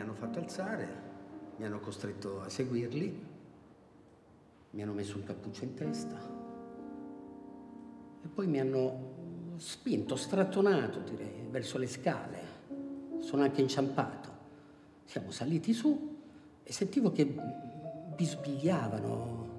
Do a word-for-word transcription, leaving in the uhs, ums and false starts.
hanno fatto alzare, mi hanno costretto a seguirli, mi hanno messo un cappuccio in testa e poi mi hanno spinto, strattonato, direi, verso le scale. Sono anche inciampato. Siamo saliti su e sentivo che bisbigliavano